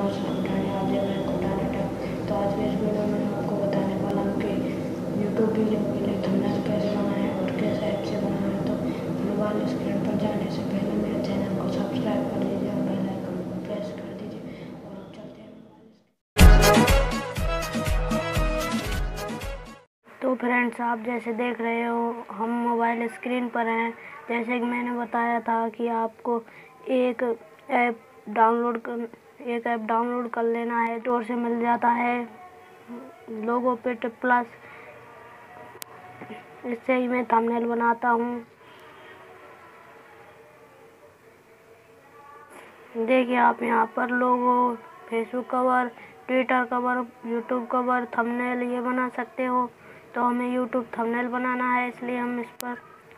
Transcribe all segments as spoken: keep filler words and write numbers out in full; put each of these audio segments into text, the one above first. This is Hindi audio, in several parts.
बहुत सारे उठाने आप देख रहे हैं उठाने टाइम। तो आज के इस वीडियो में मैं आपको बताने वाला हूँ कि यूट्यूब वीडियो के लिए थंबनेल कैसे बनाएं और किस ऐप से बनाएं। तो मोबाइल स्क्रीन पर जाने से पहले मेरे चैनल को सब्सक्राइब कर लीजिए और बेल आइकन को प्रेस कर दीजिए। और अब चलते हैं मोबाइल। तो फ्रेंड्स, आप जैसे देख रहे हो हम मोबाइल स्क्रीन पर हैं। जैसे कि मैंने बताया था कि आपको एक ऐप डाउनलोड कर एक ऐप डाउनलोड कर लेना है, स्टोर से मिल जाता है लोगो पे प्लस। इससे ही मैं थंबनेल बनाता हूँ। देखिए आप यहाँ पर logo, Facebook cover, Twitter cover, YouTube cover, thumbnail ये बना सकते हो। तो हमें यूट्यूब थंबनेल बनाना है, इसलिए हम इस पर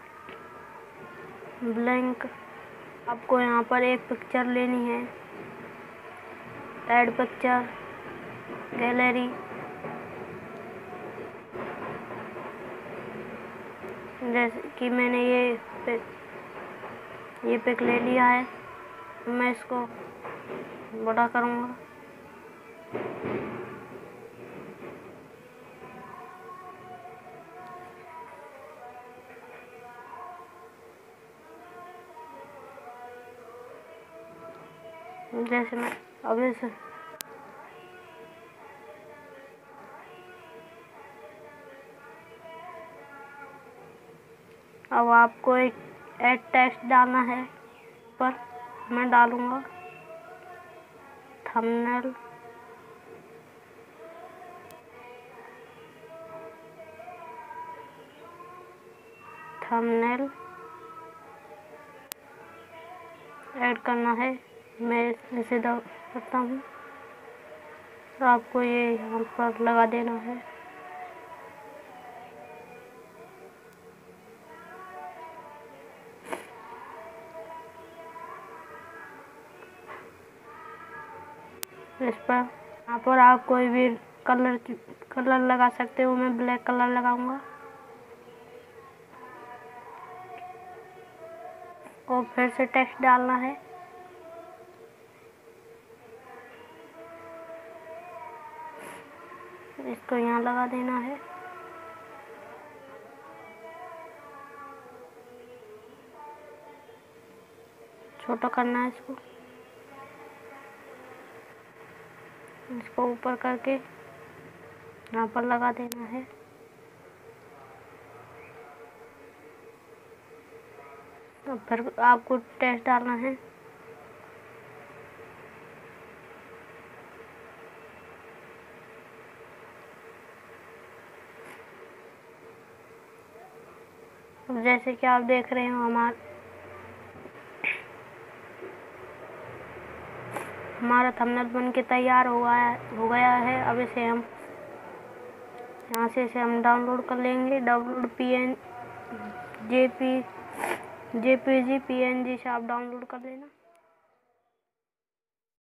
ब्लैंक आपको यहाँ पर एक पिक्चर लेनी है, ऐड पिक्चर, गैलरी। जैसे कि मैंने ये पिक ये पिक ले लिया है, मैं इसको बड़ा करूँगा। जैसे मैं अब इस अब आपको एक ऐड टेक्स्ट डालना है, पर मैं डालूँगा थंबनेल थंबनेल ऐड करना है। मैं इसे दबाता हूँ तो आपको ये यहाँ पर लगा देना है। इस पर यहाँ पर आप कोई भी कलर कलर लगा सकते हो। मैं ब्लैक कलर लगाऊंगा और फिर से टेक्स्ट डालना है। इसको यहाँ लगा देना है। छोटा करना है इसको इसको ऊपर करके यहाँ पर लगा देना है। तो फिर आपको टेक्स्ट डालना है। अब जैसे कि आप देख रहे हो हमारा हमारा थंबनेल बन के तैयार हो गया हो गया है। अब इसे हम यहाँ से इसे हम डाउनलोड कर लेंगे। Download P N J P J P G P N G से आप डाउनलोड कर लेना।